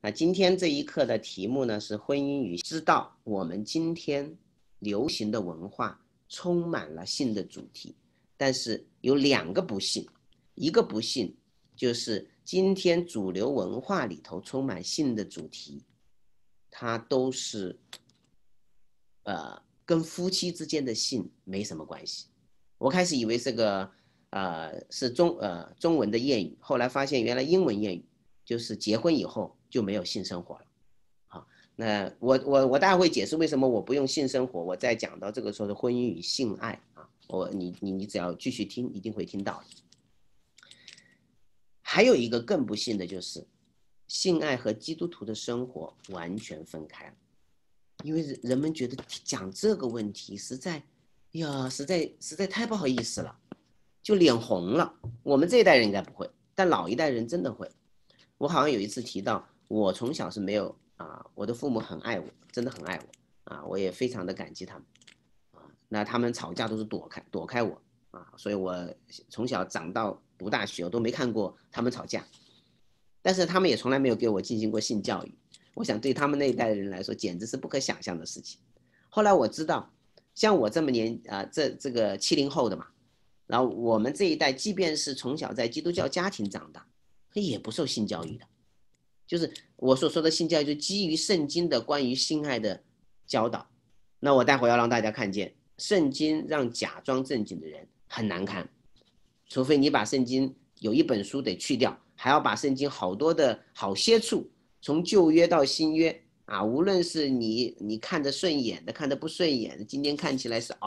今天这一课的题目呢是婚姻与知道我们今天流行的文化充满了性的主题，但是有两个不幸，一个不幸就是今天主流文化里头充满性的主题，它都是跟夫妻之间的性没什么关系。我开始以为这个是中文的谚语，后来发现原来英文谚语就是结婚以后就没有性生活了。好，那我大概会解释为什么我不用性生活，我在讲到这个时候的婚姻与性爱啊，你只要继续听，一定会听到的。还有一个更不幸的就是，性爱和基督徒的生活完全分开了，因为人们觉得讲这个问题实在太不好意思了，就脸红了。我们这一代人应该不会，但老一代人真的会。我好像有一次提到，我从小是没有我的父母很爱我，真的很爱我我也非常的感激他们那他们吵架都是躲开我所以我从小长到读大学我都没看过他们吵架，但是他们也从来没有给我进行过性教育，我想对他们那一代的人来说简直是不可想象的事情。后来我知道，像我这么这个70后的嘛，然后我们这一代即便是从小在基督教家庭长大，也不受性教育的，就是我所说的性教育就基于圣经的关于性爱的教导。那我待会要让大家看见，圣经让假装正经的人很难看，除非你把圣经有一本书得去掉，还要把圣经好多的好些处从旧约到新约无论是你看着顺眼的看着不顺眼的，今天看起来是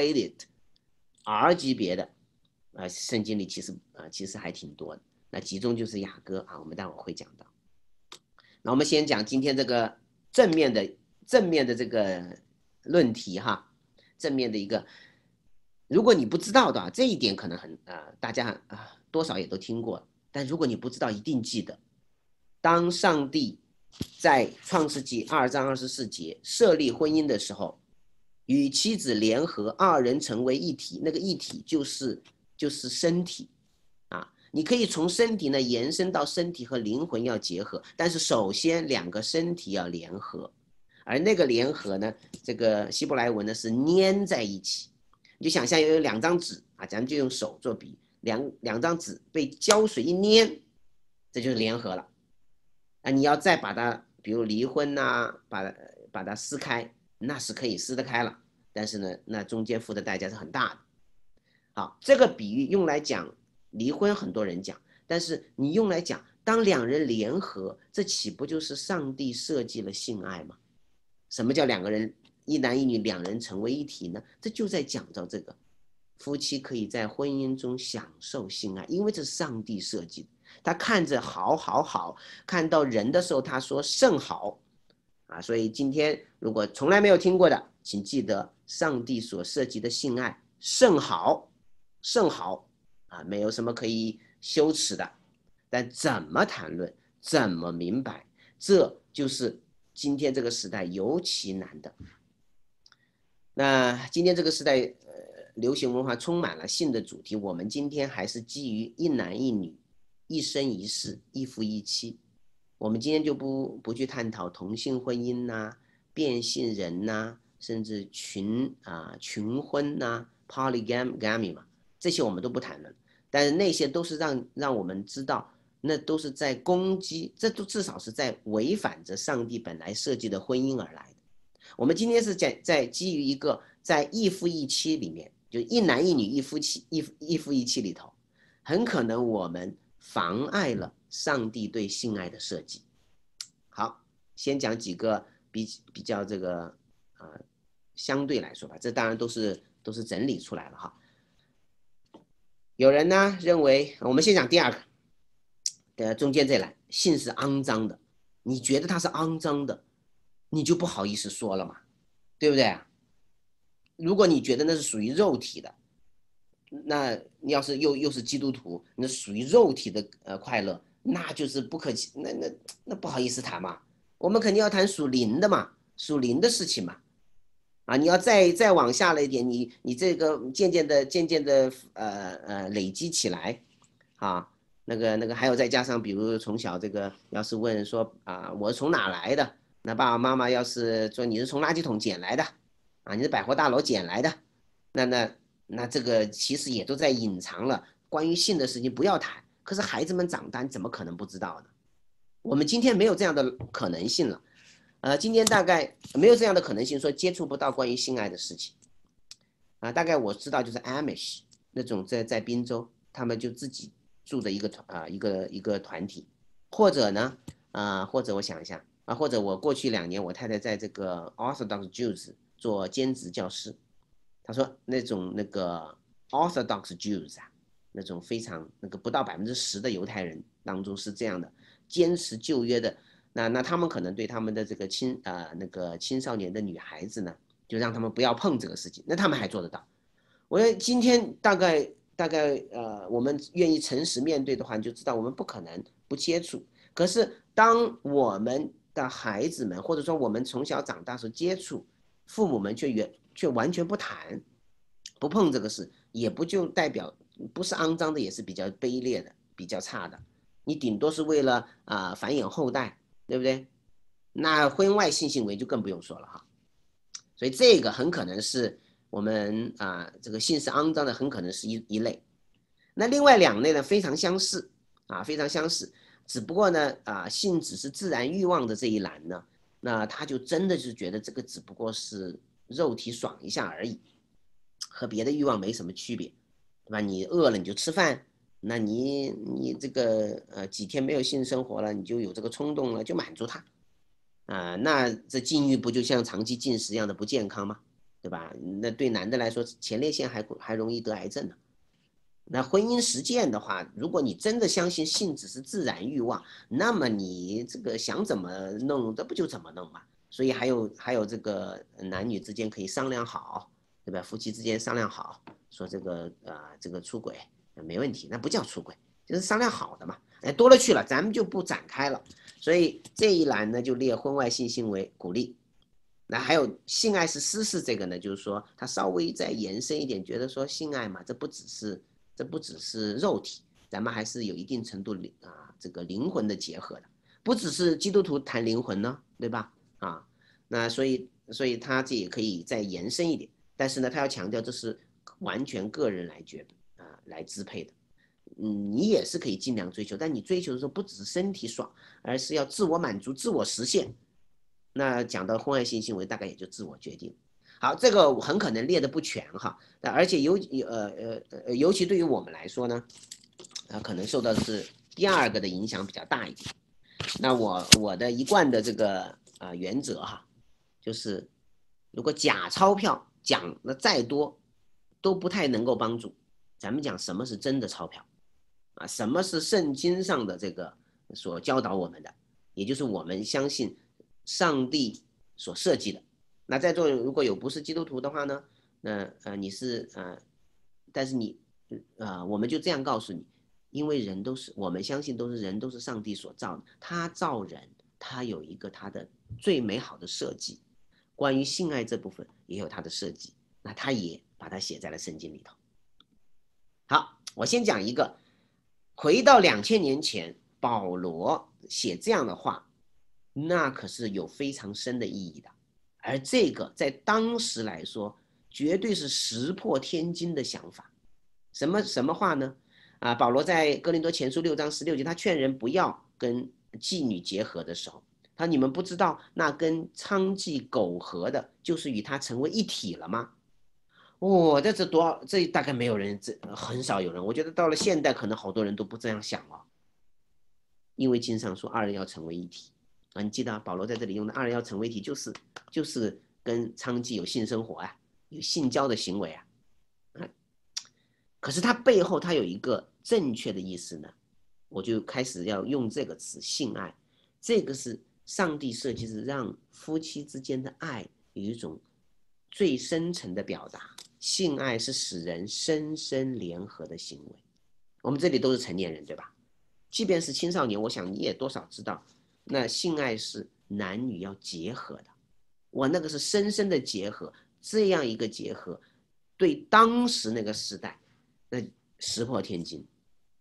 R 级别的圣经里其实还挺多的。那其中就是雅歌我们待会会讲到。那我们先讲今天这个正面的这个论题哈，正面的一个，如果你不知道的这一点可能大家多少也都听过，但如果你不知道，一定记得，当上帝在创世纪2章24节设立婚姻的时候，与妻子联合，二人成为一体，那个一体就是身体你可以从身体呢延伸到身体和灵魂要结合，但是首先两个身体要联合，而那个联合呢，这个希伯来文呢是粘在一起。你就想象有两张纸咱们就用手做比，两张纸被胶水一粘，这就是联合了你要再把它比如离婚把它撕开，那是可以撕得开了，但是呢那中间付的代价是很大的。好，这个比喻用来讲离婚很多人讲，但是你用来讲当两人联合，这岂不就是上帝设计了性爱吗？什么叫两个人一男一女两人成为一体呢？这就在讲到这个夫妻可以在婚姻中享受性爱，因为这是上帝设计的。他看着好，看到人的时候他说甚好所以今天如果从来没有听过的，请记得上帝所设计的性爱甚好没有什么可以羞耻的。但怎么谈论，怎么明白，这就是今天这个时代尤其难的。那今天这个时代流行文化充满了性的主题，我们今天还是基于一男一女，一生一世，一夫一妻。我们今天就不去探讨同性婚姻变性人甚至群婚polygamy 嘛，这些我们都不谈论。但是那些都是让我们知道，那都是在攻击，这都至少是在违反着上帝本来设计的婚姻而来的。我们今天是在基于一个在一夫一妻里面，就一男一女一夫一妻里头，很可能我们妨碍了上帝对性爱的设计。好，先讲几个比较这个相对来说吧，这当然都是整理出来了哈。有人呢认为，我们先讲第二个，中间这栏，性是肮脏的，你觉得它是肮脏的，你就不好意思说了嘛，对不对如果你觉得那是属于肉体的，那你要是又是基督徒，那属于肉体的快乐，那就是不可那不好意思谈嘛。我们肯定要谈属灵的嘛，属灵的事情嘛。你要再往下了一点，你这个渐渐的累积起来那个还有再加上，比如从小这个要是问说我是从哪来的，那爸爸妈妈要是说你是从垃圾桶捡来的，你是百货大楼捡来的，那这个其实也都在隐藏了关于性的事情不要谈。可是孩子们长大，你怎么可能不知道呢？我们今天没有这样的可能性了，今天大概没有这样的可能性，说接触不到关于性爱的事情。大概我知道就是 Amish 那种在滨州，他们就自己住的一个团体，或者呢或者我想一下或者我过去2年我太太在这个 Orthodox Jews 做兼职教师，她说那个 Orthodox Jews 那种非常那个不到10%的犹太人当中是这样的，坚持旧约的，那他们可能对他们的这个那个青少年的女孩子呢，就让他们不要碰这个事情，那他们还做得到。我觉得今天大概我们愿意诚实面对的话，你就知道我们不可能不接触。可是当我们的孩子们，或者说我们从小长大时接触，父母们却完全不谈，不碰这个事，也不就代表不是肮脏的，也是比较卑劣的，比较差的。你顶多是为了繁衍后代，对不对？那婚外性行为就更不用说了哈。所以这个很可能是我们这个性是肮脏的，很可能是一类。那另外2类呢，非常相似非常相似，只不过呢性只是自然欲望的这一栏呢，那他就真的是觉得这个只不过是肉体爽一下而已，和别的欲望没什么区别，对吧？你饿了你就吃饭，那你这个几天没有性生活了，你就有这个冲动了，就满足它。那这禁欲不就像长期进食一样的不健康吗？对吧？那对男的来说，前列腺还容易得癌症呢。那婚姻实践的话，如果你真的相信性只是自然欲望，那么你这个想怎么弄，这不就怎么弄嘛？所以还有这个男女之间可以商量好，对吧？夫妻之间商量好，说这个出轨没问题，那不叫出轨，就是商量好的嘛。多了去了，咱们就不展开了。所以这一栏呢，就列婚外性行为鼓励。那还有性爱是私事这个呢，就是说他稍微再延伸一点，觉得说性爱嘛，这不只是肉体，咱们还是有一定程度这个灵魂的结合的，不只是基督徒谈灵魂呢，对吧？那所以他这也可以再延伸一点，但是呢，他要强调这是完全个人来支配的。你也是可以尽量追求，但你追求的时候不只是身体爽，而是要自我满足、自我实现。那讲到婚外性行为，大概也就自我决定。好，这个很可能列的不全哈，而且尤其对于我们来说呢，可能受到的是第2个的影响比较大一点。那我的一贯的这个原则哈，就是如果假钞票讲的再多，都不太能够帮助。咱们讲什么是真的钞票什么是圣经上的这个所教导我们的，也就是我们相信上帝所设计的。那在座如果有不是基督徒的话呢，那你是但是你我们就这样告诉你，因为我们相信人都是上帝所造的，他造人，他有一个他的最美好的设计，关于性爱这部分也有他的设计，那他也把它写在了圣经里头。好，我先讲一个，回到2000年前，保罗写这样的话，那可是有非常深的意义的，而这个在当时来说，绝对是石破天惊的想法。什么话呢？保罗在哥林多前书6章16节，他劝人不要跟妓女结合的时候，你们不知道那跟娼妓苟合的，就是与他成为一体了吗？这大概没有人，很少有人，我觉得到了现代，可能好多人都不这样想了，因为经上说二人要成为一体你记得保罗在这里用的二人要成为一体，就是跟娼妓有性生活有性交的行为可是它背后它有一个正确的意思呢，我就开始要用这个词性爱，这个是上帝设计是让夫妻之间的爱有一种最深层的表达，性爱是使人深深联合的行为。我们这里都是成年人对吧？即便是青少年，我想你也多少知道，那性爱是男女要结合的，那个是深深的结合，这样一个结合对当时那个时代那石破天惊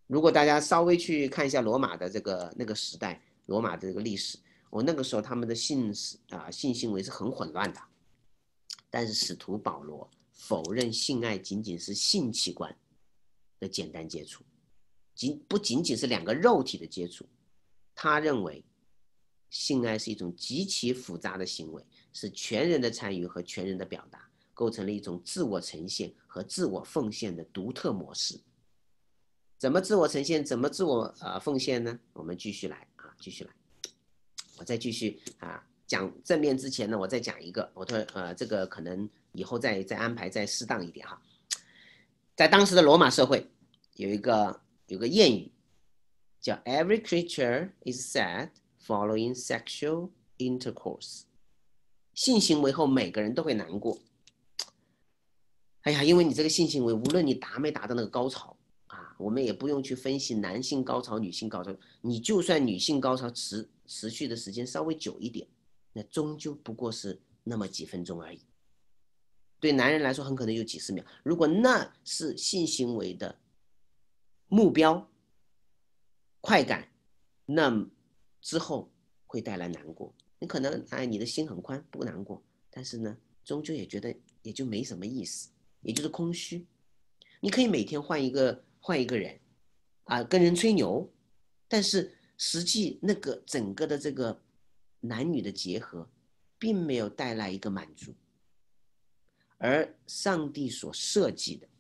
如果大家稍微去看一下罗马的那个时代，罗马的这个历史，那个时候他们的性行为是很混乱的。但是使徒保罗否认性爱仅仅是性器官的简单接触，不仅仅是两个肉体的接触。他认为性爱是一种极其复杂的行为，是全人的参与和全人的表达，构成了一种自我呈现和自我奉献的独特模式。怎么自我呈现，怎么自我奉献呢？我们继续来。我再继续讲正面之前呢，我再讲一个，这个可能以后再安排再适当一点哈。在当时的罗马社会，有个谚语叫 "Every creature is sad following sexual intercourse"， 性行为后每个人都会难过。哎呀，因为你这个性行为，无论你达没达到那个高潮我们也不用去分析男性高潮、女性高潮，你就算女性高潮持续的时间稍微久一点，那终究不过是那么几分钟而已。对男人来说，很可能有几十秒。如果那是性行为的目标快感，那之后会带来难过。你可能你的心很宽，不难过，但是呢，终究也觉得也就没什么意思，也就是空虚。你可以每天换一个人跟人吹牛，但是实际那个整个的这个男女的结合，并没有带来一个满足。而上帝所设计的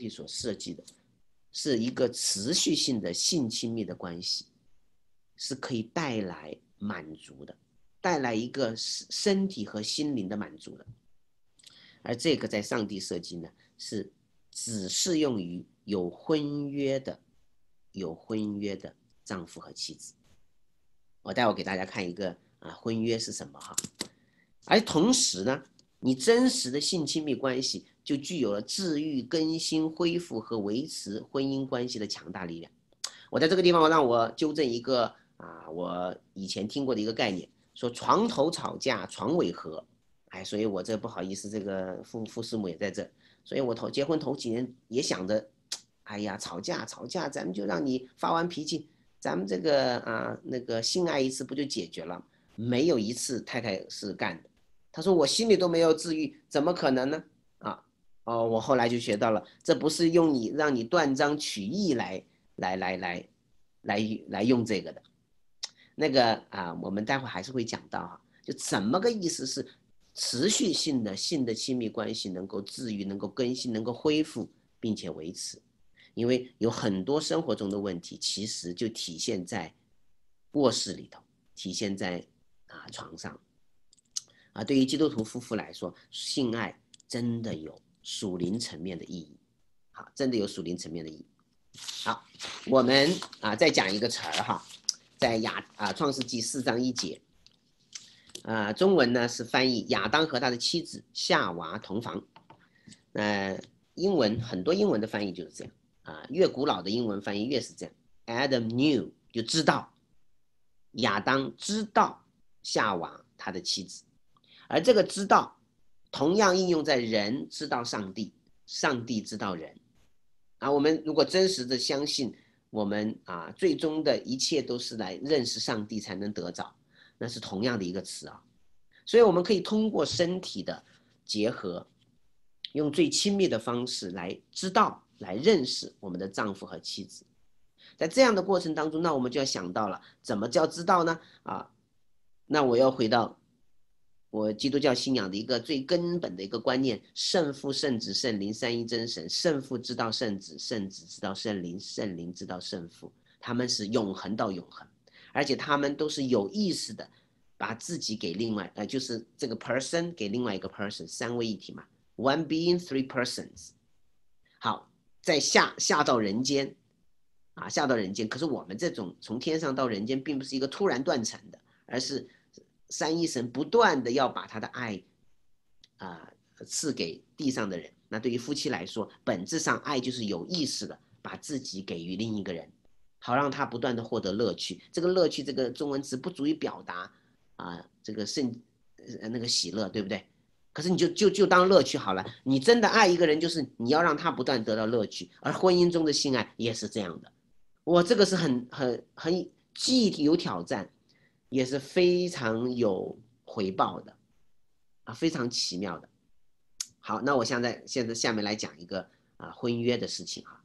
是一个持续性的性亲密的关系，是可以带来满足的，带来一个身体和心灵的满足的。而这个在上帝设计呢，是只适用于有婚约的丈夫和妻子。我待会给大家看一个婚约是什么哈。而同时呢，你真实的性亲密关系就具有了治愈、更新、恢复和维持婚姻关系的强大力量。我在这个地方让我纠正一个我以前听过的一个概念，说床头吵架床尾和。所以我这不好意思，这个父师母也在这，所以我结婚头几年也想着，哎呀，吵架，咱们就让你发完脾气，咱们这个那个性爱一次不就解决了？没有一次太太是干的。他说我心里都没有治愈，怎么可能呢？我后来就学到了，这不是让你断章取义来用这个的。那个我们待会还是会讲到就怎么个意思是持续性的性的亲密关系能够治愈、能够更新、能够恢复并且维持。因为有很多生活中的问题，其实就体现在卧室里头，体现在床上。对于基督徒夫妇来说，性爱真的有属灵层面的意义。好，真的有属灵层面的意义。好，我们再讲一个词儿在创世纪4章1节，中文呢是翻译亚当和他的妻子夏娃同房。英文很多英文的翻译就是这样越古老的英文翻译越是这样。Adam knew 就知道，亚当知道夏娃他的妻子，而这个知道同样应用在人知道上帝，上帝知道人。我们如果真实的相信我们最终的一切都是来认识上帝才能得着，那是同样的一个词所以我们可以通过身体的结合，用最亲密的方式来知道、来认识我们的丈夫和妻子。在这样的过程当中，那我们就要想到了，怎么叫知道呢？那我要回到我基督教信仰的一个最根本的一个观念：圣父、圣子、圣灵三一真神。圣父知道圣子，圣子知道圣灵，圣灵知道圣父。他们是永恒到永恒，而且他们都是有意识的把自己给另外就是这个 person 给另外一个 person， 三位一体嘛。One being, three persons。好，再下到人间下到人间。可是我们这种从天上到人间，并不是一个突然断层的，而是三一神不断的要把他的爱赐给地上的人。那对于夫妻来说，本质上爱就是有意识的把自己给予另一个人，好让他不断的获得乐趣。这个乐趣这个中文词不足以表达这个那个喜乐，对不对？可是你就当乐趣好了。你真的爱一个人，就是你要让他不断得到乐趣。而婚姻中的性爱也是这样的。 我这个是很既有挑战，也是非常有回报的啊，非常奇妙的。好，那我现在下面来讲一个婚约的事情啊。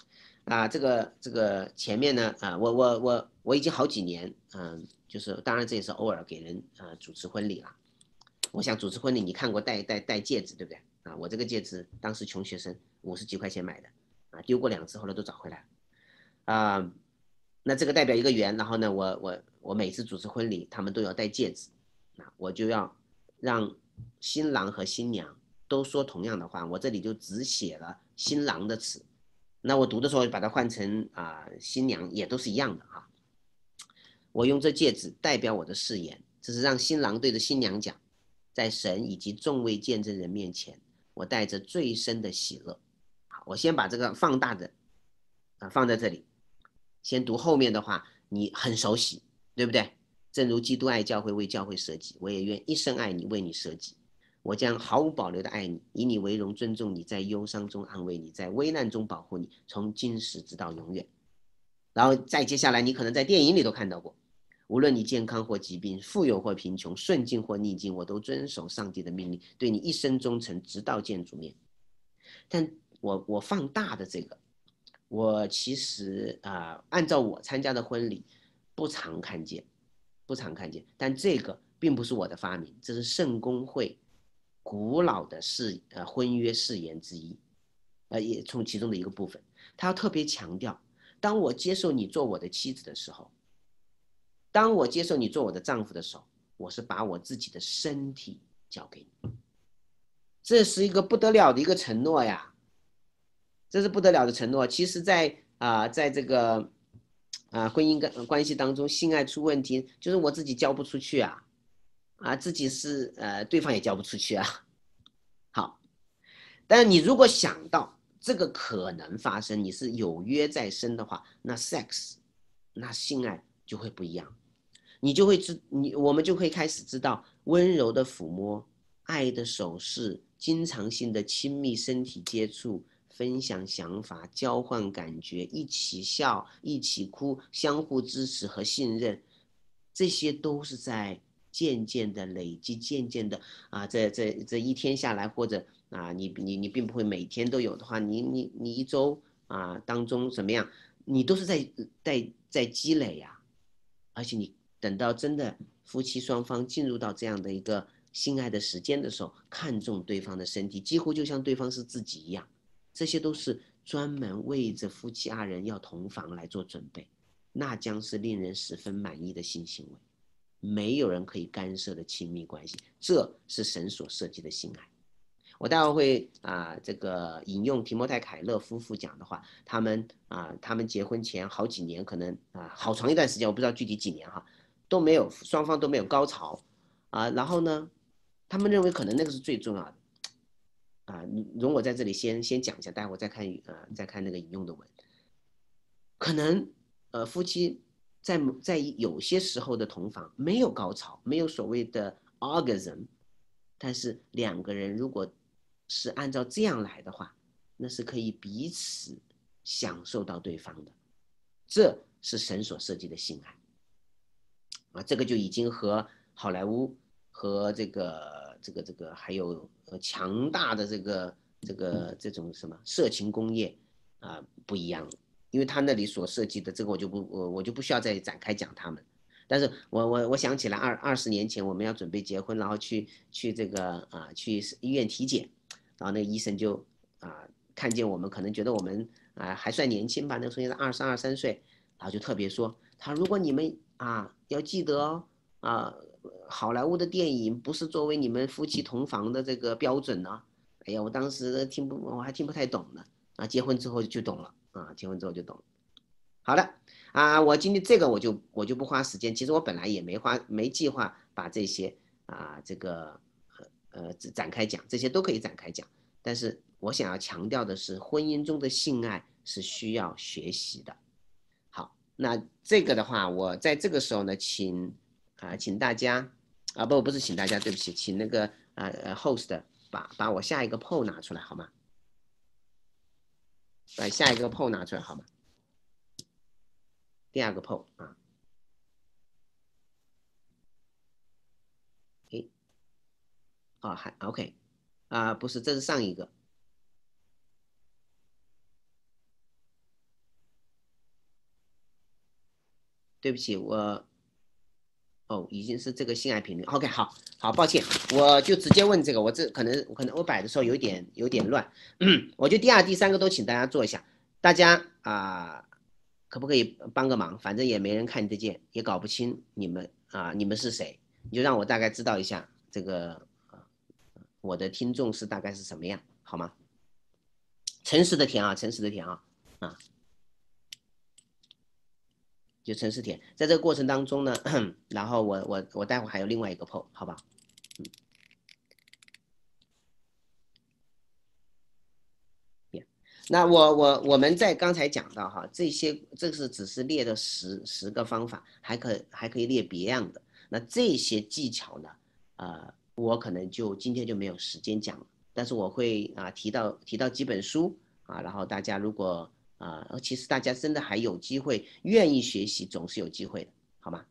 这个前面呢我已经好几年就是当然这也是偶尔给人主持婚礼了。我想主持婚礼你看过戴戒指对不对啊？我这个戒指当时穷学生50几块钱买的丢过2次，后来都找回来了那这个代表一个圆，然后呢我每次主持婚礼他们都要戴戒指我就要让新郎和新娘都说同样的话，我这里就只写了新郎的词。那我读的时候把它换成新娘也都是一样的我用这戒指代表我的誓言，这是让新郎对着新娘讲，在神以及众位见证人面前，我带着最深的喜乐。好，我先把这个放大的放在这里，先读后面的话，你很熟悉，对不对？正如基督爱教会，为教会舍己，我也愿一生爱你，为你舍己。我将毫无保留的爱你，以你为荣，尊重你，在忧伤中安慰你，在危难中保护你，从今时直到永远。然后再接下来，你可能在电影里都看到过，无论你健康或疾病，富有或贫穷，顺境或逆境，我都遵守上帝的命令，对你一生忠诚，直到见主面。但我放大的这个，我其实按照我参加的婚礼，不常看见，不常看见。但这个并不是我的发明，这是圣公会古老的婚约誓言之一，也从其中的一个部分。他要特别强调，当我接受你做我的妻子的时候，当我接受你做我的丈夫的时候，我是把我自己的身体交给你。这是一个不得了的一个承诺呀，这是不得了的承诺。其实在这个婚姻关系当中，性爱出问题，就是我自己交不出去自己是对方也交不出去好，但是你如果想到这个可能发生，你是有约在身的话，那 sex， 那性爱就会不一样。你就会我们就会开始知道温柔的抚摸、爱的手势、经常性的亲密身体接触、分享想法、交换感觉、一起笑、一起哭、相互支持和信任，这些都是在渐渐的累积，渐渐的这一天下来，或者你并不会每天都有的话，你一周当中怎么样，你都是在积累而且你等到真的夫妻双方进入到这样的一个性爱的时间的时候，看重对方的身体，几乎就像对方是自己一样，这些都是专门为着夫妻二人要同房来做准备，那将是令人十分满意的性行为，没有人可以干涉的亲密关系，这是神所设计的性爱。我待会会这个引用提摩太凯勒夫妇讲的话，他们结婚前好几年，可能好长一段时间，我不知道具体几年都没有双方都没有高潮然后呢，他们认为可能那个是最重要的容我在这里先讲一下，待会我再看那个引用的文，可能夫妻在有些时候的同房没有高潮，没有所谓的 orgasm，但是两个人如果是按照这样来的话，那是可以彼此享受到对方的，这是神所设计的性爱这个就已经和好莱坞和这个还有强大的这种什么色情工业不一样了，因为他那里所设计的这个我就不需要再展开讲他们。但是我想起来20年前我们要准备结婚，然后去这个去医院体检，然后那个医生就看见我们，可能觉得我们还算年轻吧，那时候是22、23岁，然后就特别说他如果你们要记得好莱坞的电影不是作为你们夫妻同房的这个标准呢。哎呀，我当时我还听不太懂呢结婚之后就懂了结婚之后就懂了。好的我今天这个我就不花时间，其实我本来也没计划把这些这个展开讲，这些都可以展开讲，但是我想要强调的是，婚姻中的性爱是需要学习的。好，那这个的话，我在这个时候呢，请大家不是请大家，对不起，请那个host 把我下一个 poll 拿出来好吗？把下一个 poll 拿出来好吗？ 第二个 PO 啊，诶，哦还 OK 啊，不是，这是上一个，对不起，哦，已经是这个性爱频率。OK，好，好，抱歉，我就直接问这个，我这可能我摆的时候有点乱，我就第二、第三个都请大家做一下，大家可不可以帮个忙？反正也没人看得见，也搞不清你们是谁，你就让我大概知道一下这个我的听众是大概是什么样，好吗？诚实的填啊，诚实的填啊，就诚实填。在这个过程当中呢，然后我待会还有另外一个 PO，好吧？那我们在刚才讲到哈，这是只是列的十个方法，还可以列别样的。那这些技巧呢，我可能今天就没有时间讲了，但是我会提到几本书然后大家如果其实大家真的还有机会，愿意学习总是有机会的，好吗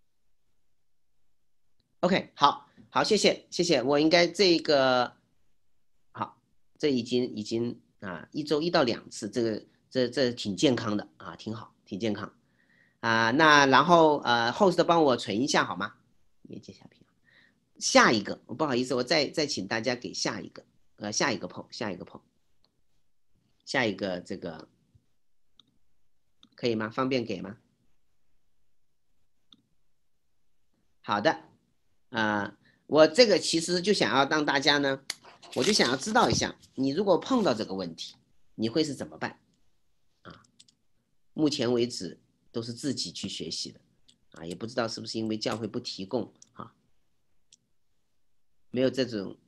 ？OK，好，好，谢谢，我应该这个好，这已经1周1到2次，这挺健康的挺好，挺健康那然后host 帮我存一下好吗？连接下屏，下一个，不好意思，我再请大家给下一个 PO，下一个这个可以吗？方便给吗？好的，我这个其实就想要让大家呢，我就想要知道一下，你如果碰到这个问题，你会是怎么办？目前为止都是自己去学习的也不知道是不是因为教会不提供没有这种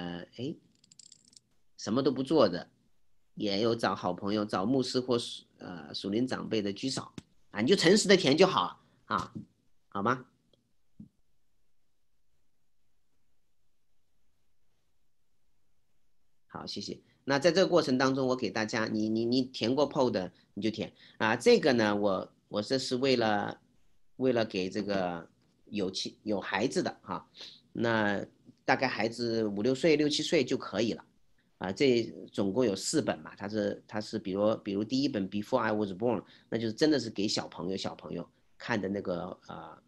什么都不做的，也有找好朋友、找牧师或属灵长辈的居少你就诚实的填就好好吗？好，谢谢。那在这个过程当中，我给大家，你填过 PO 的你就填这个呢，我这是为了给这个有孩子的那大概孩子5、6岁、6、7岁就可以了这总共有4本嘛，它是比如第一本 Before I Was Born，那就是真的是给小朋友看的那个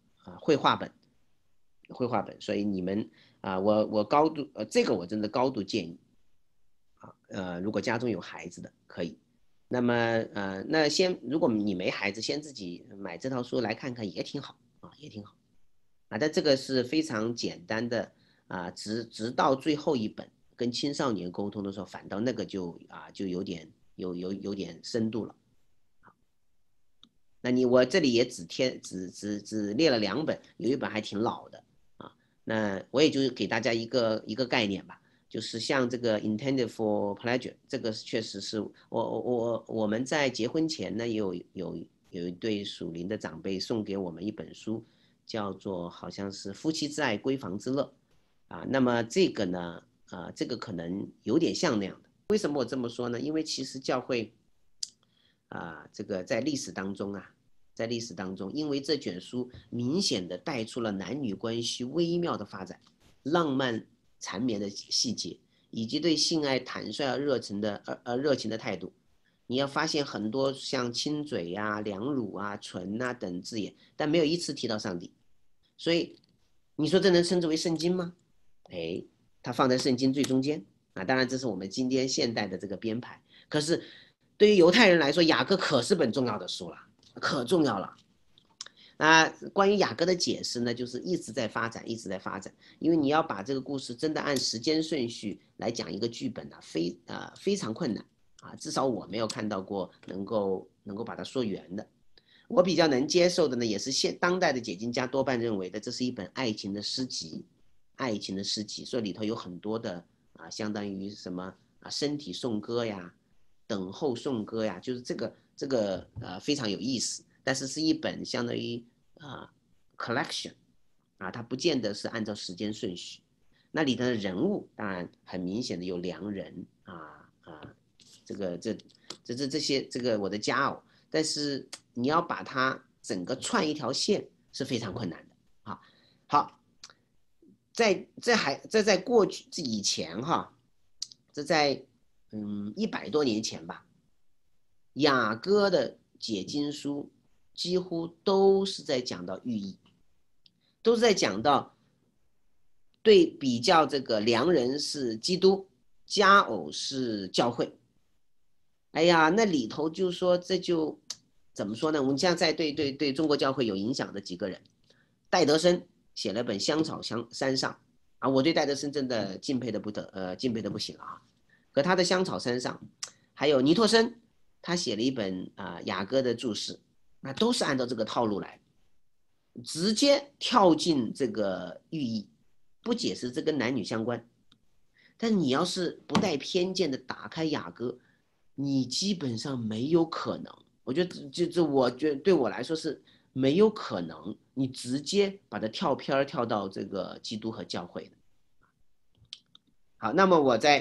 绘画本，所以你们我高度这个我真的高度建议。如果家中有孩子的可以，那么那如果你没孩子，先自己买这套书来看看也挺好也挺好但这个是非常简单的直到最后一本跟青少年沟通的时候，反倒那个就有点深度了。那我这里也只列了2本，有一本还挺老的那我也就是给大家一个概念吧。就是像这个 intended for pleasure，这个确实是我们在结婚前呢，有一对属灵的长辈送给我们一本书，叫做好像是《夫妻之爱，闺房之乐》那么这个呢，这个可能有点像那样的。为什么我这么说呢？因为其实教会这个在历史当中因为这卷书明显的带出了男女关系微妙的发展，浪漫缠绵的细节，以及对性爱坦率而热情的态度。你要发现很多像亲嘴两乳唇等字眼，但没有一次提到上帝。所以你说这能称之为圣经吗？哎，它放在圣经最中间当然这是我们今天现代的这个编排。可是对于犹太人来说，雅各可是本重要的书了，可重要了。关于雅各的解释呢，就是一直在发展，一直在发展。因为你要把这个故事真的按时间顺序来讲一个剧本非常困难至少我没有看到过能够把它说圆的。我比较能接受的呢，也是当代的解经家多半认为的，这是一本爱情的诗集，所以里头有很多的相当于什么身体颂歌呀，等候颂歌呀，就是这个非常有意思，但是是一本相当于collection它不见得是按照时间顺序。那里头的人物当然很明显的有良人这个这些这个我的家但是你要把它整个串一条线是非常困难的啊。好，这在过去这以前哈，这在100多年前吧，雅歌的解经书几乎都是在讲到寓意，都是在讲到对比较这个良人是基督，佳偶是教会。哎呀，那里头就说这就怎么说呢？我们现在对中国教会有影响的几个人，戴德生写了本《香草山上》啊，我对戴德生真的敬佩的不行啊。和他的《香草山上》，还有尼托生，他写了一本雅歌的注释，那都是按照这个套路来，直接跳进这个寓意，不解释这跟男女相关。但你要是不带偏见的打开雅歌，你基本上没有可能。我觉得我觉得对我来说是没有可能，你直接把它跳片跳到这个基督和教会的。好，那么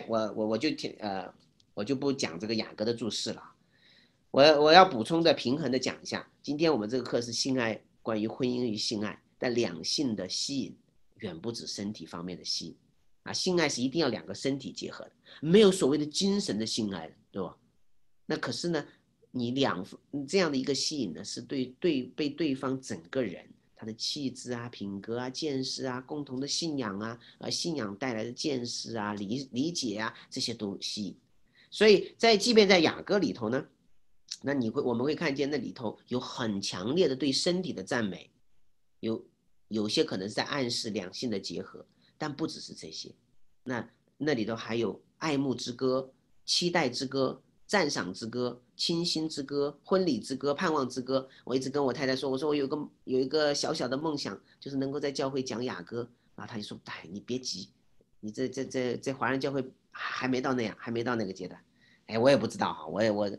我就不讲这个雅歌的注释了。我要补充的平衡的讲一下，今天我们这个课是性爱，关于婚姻与性爱，但两性的吸引远不止身体方面的吸引啊，性爱是一定要两个身体结合的，没有所谓的精神的性爱的，对吧？那可是呢，你这样的一个吸引呢，是被对方整个人他的气质啊、品格啊、见识啊、共同的信仰啊、信仰带来的见识啊、理解啊，这些都吸引。所以即便在雅歌里头呢，那我们会看见那里头有很强烈的对身体的赞美，有些可能是在暗示两性的结合，但不只是这些。那里头还有爱慕之歌、期待之歌、赞赏之歌、倾心之歌、婚礼之歌、盼望之歌。我一直跟我太太说，我说我有一个小小的梦想，就是能够在教会讲雅歌。然后她就说：“哎，你别急，你这华人教会还没到那样，还没到那个阶段。”哎，我也不知道哈，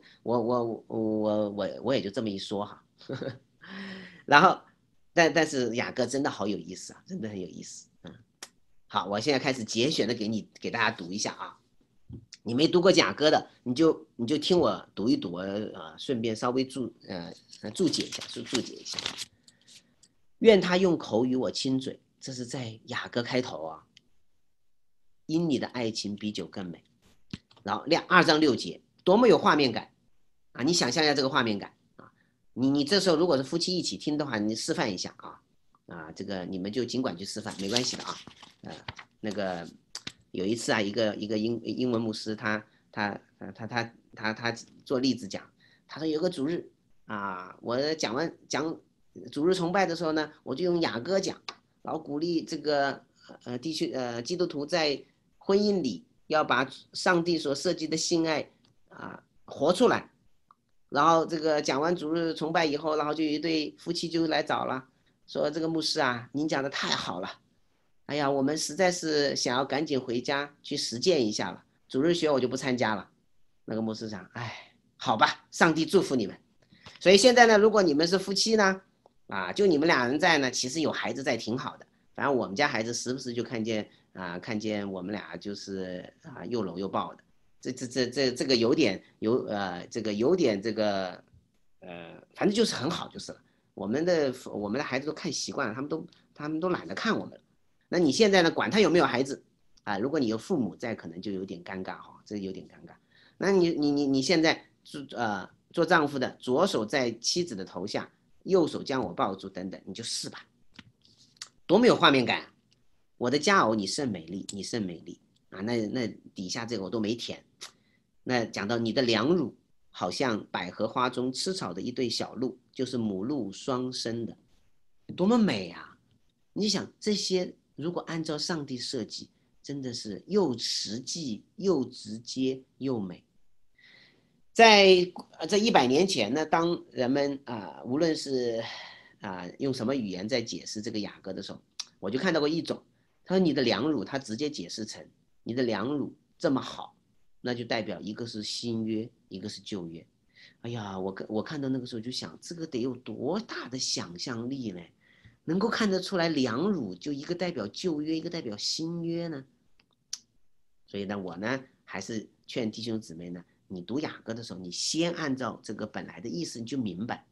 我也就这么一说哈。然后，但是雅歌真的好有意思啊，真的很有意思。好，我现在开始节选的给大家读一下啊。你没读过雅歌的，你就听我读一读，顺便稍微注解一下，注解一下。愿他用口与我亲嘴，这是在雅歌开头啊。因你的爱情比酒更美。然后2章6节，多么有画面感啊！你想象一下这个画面感啊！你这时候如果是夫妻一起听的话，你示范一下这个你们就尽管去示范，没关系的啊。那个有一次啊，一个英文牧师他做例子讲，他说有个主日啊，我讲主日崇拜的时候呢，我就用雅歌讲，然后鼓励这个基督徒在婚姻里要把上帝所设计的性爱活出来。然后这个讲完主日崇拜以后，然后就有一对夫妻就来找了，说这个牧师啊，您讲的太好了，哎呀，我们实在是想要赶紧回家去实践一下了，主日学我就不参加了。那个牧师讲，哎，好吧，上帝祝福你们。所以现在呢，如果你们是夫妻呢，就你们俩人在呢，其实有孩子在挺好的。反正我们家孩子时不时就看见我们俩就是又搂又抱的。这个这个有点这个反正就是很好就是了。我们的孩子都看习惯了，他们都懒得看我们。那你现在呢，管他有没有孩子如果你有父母在，可能就有点尴尬哈，这有点尴尬。那你现在做丈夫的，左手在妻子的头下，右手将我抱住等等，你就试吧，多么有画面感！我的佳偶，你甚美丽，你甚美丽那底下这个我都没填。那讲到你的两乳，好像百合花中吃草的一对小鹿，就是母鹿双生的，多么美啊！你想这些，如果按照上帝设计，真的是又实际又直接又美。在这100年前呢，当人们无论是用什么语言在解释这个雅歌的时候，我就看到过一种，他说你的两乳，他直接解释成你的两乳这么好，那就代表一个是新约，一个是旧约。哎呀，我看到那个时候就想，这个得有多大的想象力呢？能够看得出来两乳就一个代表旧约，一个代表新约呢？所以呢，我呢还是劝弟兄姊妹呢，你读雅歌的时候，你先按照这个本来的意思你就明白，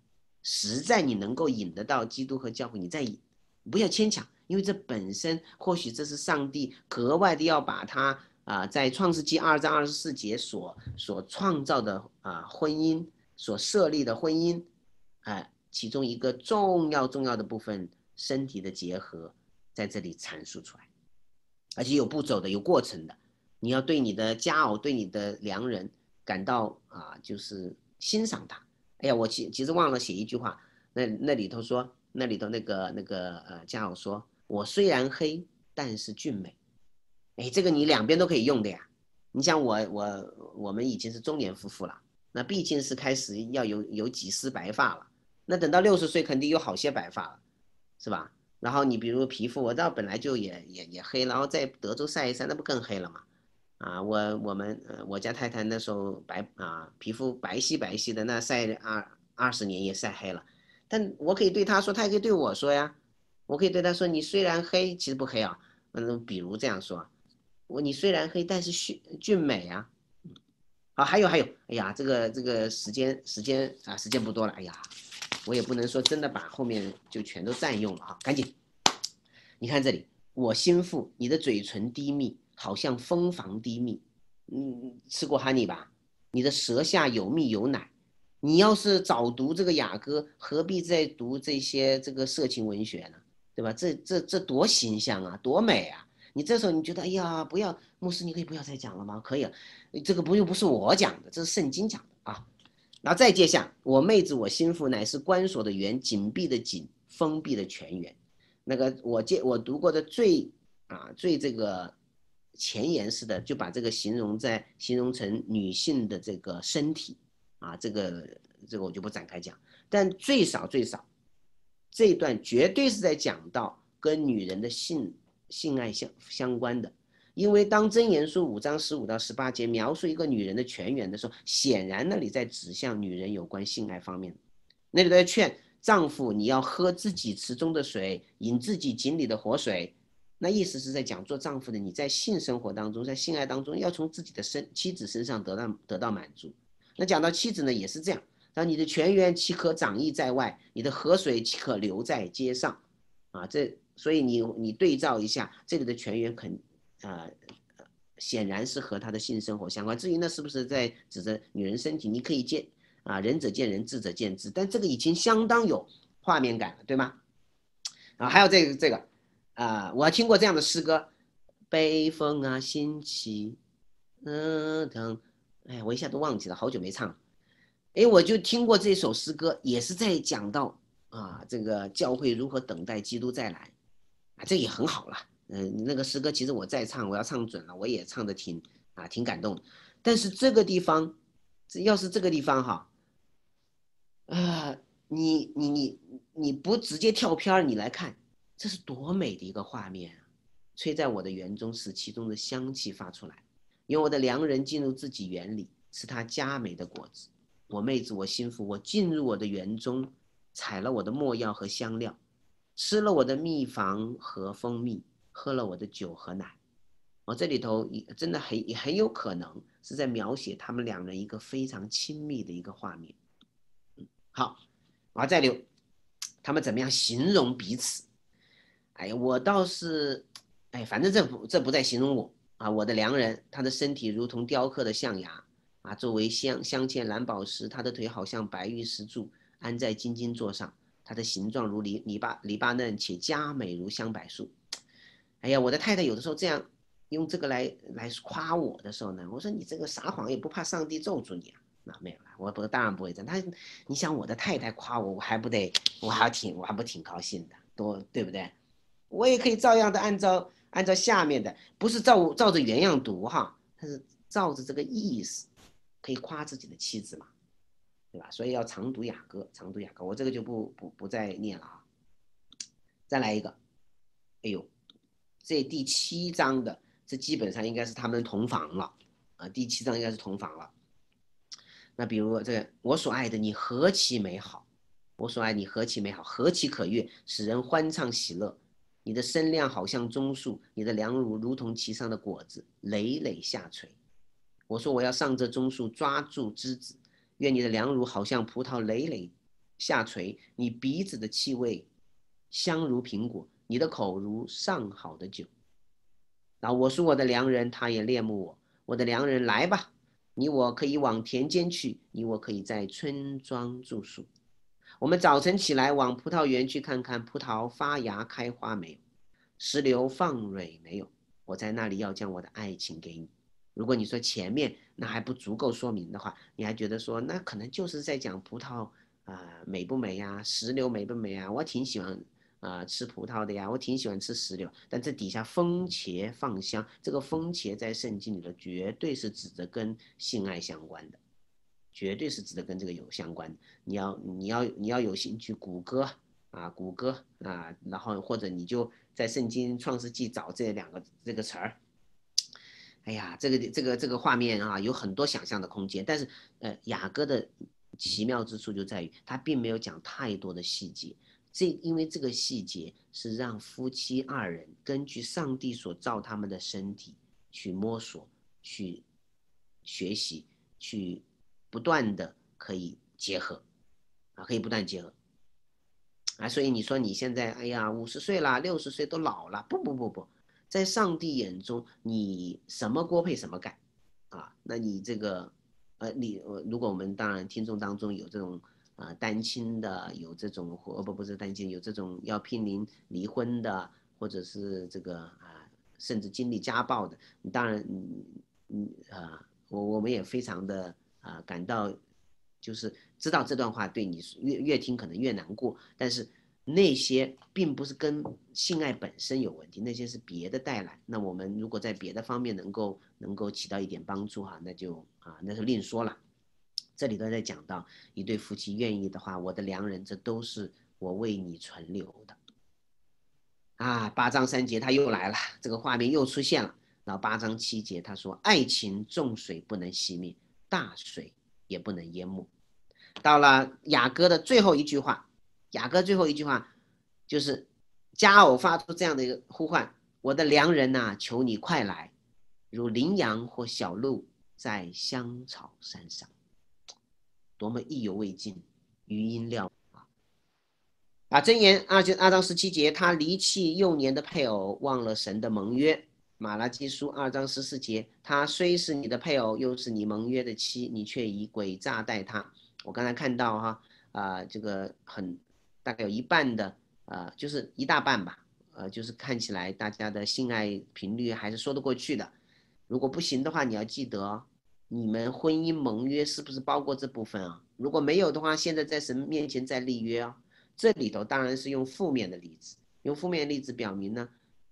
实在你能够引得到基督和教会，你再引，不要牵强，因为这本身或许这是上帝格外的要把它在创世纪2章24节所创造的婚姻，所设立的婚姻，其中一个重要的部分，身体的结合，在这里阐述出来，而且有步骤的，有过程的。你要对你的佳偶，对你的良人感到就是欣赏他。哎呀，我其实忘了写一句话，那里头说，那里头那个佳偶说，我虽然黑，但是俊美。哎，这个你两边都可以用的呀。你像我们已经是中年夫妇了，那毕竟是开始要有几丝白发了，那等到60岁肯定有好些白发了，是吧？然后你比如皮肤，我倒本来就也黑，然后在德州晒一晒，那不更黑了吗？我家太太那时候皮肤白皙的，那晒20年也晒黑了。但我可以对她说，她也可以对我说呀。我可以对她说，你虽然黑，其实不黑啊。比如这样说，你虽然黑，但是俊美啊。好，还有，哎呀，这个时间不多了，哎呀，我也不能说真的把后面就全都占用了啊，赶紧。你看这里，我心腹，你的嘴唇低密，好像蜂房低密。吃过 honey 吧？你的舌下有蜜有奶。你要是早读这个雅歌，何必再读这些这个色情文学呢？对吧？这多形象啊，多美啊！你这时候你觉得，哎呀，不要，牧师，你可以不要再讲了吗？可以啊，这个又不是我讲的，这是圣经讲的啊。然后再接下，我妹子，我心腹，乃是关锁的园，紧闭的紧，封闭的泉源。那个我读过的最这个前言式的，就把这个形容成女性的这个身体这个我就不展开讲，但最少这一段绝对是在讲到跟女人的性爱相关的。因为当箴言书5章15到18节描述一个女人的泉源的时候，显然那里在指向女人有关性爱方面，那里在劝丈夫你要喝自己池中的水，饮自己井里的活水。那意思是在讲做丈夫的，你在性生活当中，在性爱当中，要从自己的妻子身上得到满足。那讲到妻子呢，也是这样。你的泉源岂可长溢在外？你的河水岂可流在街上？所以你对照一下，这里的泉源显然是和他的性生活相关。至于那是不是在指着女人身体，你可以仁者见仁，智者见智，但这个已经相当有画面感了，对吗？还有这个我还听过这样的诗歌，北风啊兴起，哎，我一下都忘记了，好久没唱了。哎，我就听过这首诗歌，也是在讲到这个教会如何等待基督再来这也很好了。那个诗歌其实我在唱，我要唱准了，我也唱的挺感动的。但是这个地方，要是这个地方哈，你不直接跳片你来看，这是多美的一个画面啊！吹在我的园中，使其中的香气发出来，用我的良人进入自己园里，吃他佳美的果子。我妹子，我心腹，我进入我的园中，采了我的没药和香料，吃了我的蜜房和蜂蜜，喝了我的酒和奶。这里头真的很有可能是在描写他们两人一个非常亲密的一个画面。好，我再留他们怎么样形容彼此。哎呀，我倒是，反正这不在形容我我的良人，他的身体如同雕刻的象牙作为镶嵌蓝宝石，他的腿好像白玉石柱安在金金座上，他的形状如黎巴嫩，且佳美如香柏树。哎呀，我的太太有的时候这样用这个来夸我的时候呢，我说你这个撒谎也不怕上帝咒诅你啊？没有了，我当然不会这样。你想我的太太夸我，我还不挺高兴的，对不对？我也可以照样的按照下面的，不是照着原样读哈，他是照着这个意思，可以夸自己的妻子嘛，对吧？所以要常读雅歌，我这个就不再念了啊。再来一个，哎呦，这第7章的，这基本上应该是他们同房了第7章应该是同房了。那比如这个，我所爱的你何其美好，我所爱你何其美好，何其可悦，使人欢畅喜乐。你的身量好像棕树，你的良乳如同其上的果子，累累下垂。我说我要上这棕树抓住枝子，愿你的良乳好像葡萄累累下垂，你鼻子的气味香如苹果，你的口如上好的酒。然后我属我的良人，他也恋慕我。我的良人，来吧，你我可以往田间去，你我可以在村庄住宿。我们早晨起来往葡萄园去看看葡萄发芽开花没有，石榴放蕊没有。我在那里要将我的爱情给你。如果你说前面那还不足够说明的话，你还觉得说那可能就是在讲葡萄美不美呀，石榴美不美啊？我挺喜欢吃葡萄的呀，我挺喜欢吃石榴。但这底下风茄放香，这个风茄在圣经里头绝对是指的跟性爱相关的，绝对是指的跟这个有相关的。你要有兴趣，谷歌然后或者你就在圣经创世纪找这两个这个词儿。哎呀，这个画面有很多想象的空间，但是雅歌的奇妙之处就在于他并没有讲太多的细节，因为这个细节是让夫妻二人根据上帝所造他们的身体去摸索、去学习、去不断的可以结合可以不断结合所以你说你现在哎呀50岁了、60岁都老了，不，在上帝眼中你什么锅配什么盖那你这个如果我们当然听众当中有这种单亲的，有这种不是单亲，有这种要濒临离婚的，或者是这个甚至经历家暴的，当然我们也非常的感到就是知道这段话对你越听可能越难过，但是那些并不是跟性爱本身有问题，那些是别的带来。那我们如果在别的方面能够起到一点帮助那就那就另说了。这里头在讲到一对夫妻愿意的话，我的良人，这都是我为你存留的8章3节他又来了，这个画面又出现了。然后8章7节他说，爱情重水不能熄灭，大水也不能淹没。到了雅歌的最后一句话，雅歌最后一句话就是佳偶发出这样的一个呼唤，我的良人求你快来，如羚羊或小鹿在香草山上。多么意犹未尽，余音料箴言2章17节，他离弃幼年的配偶，忘了神的盟约。马拉基书2章14节，他虽是你的配偶，又是你盟约的妻，你却以诡诈待他。我刚才看到这个大概有一半的就是一大半吧，就是看起来大家的性爱频率还是说得过去的。如果不行的话，你要记得你们婚姻盟约是不是包括这部分如果没有的话，现在在神面前再立约这里头当然是用负面的例子，用负面例子表明呢，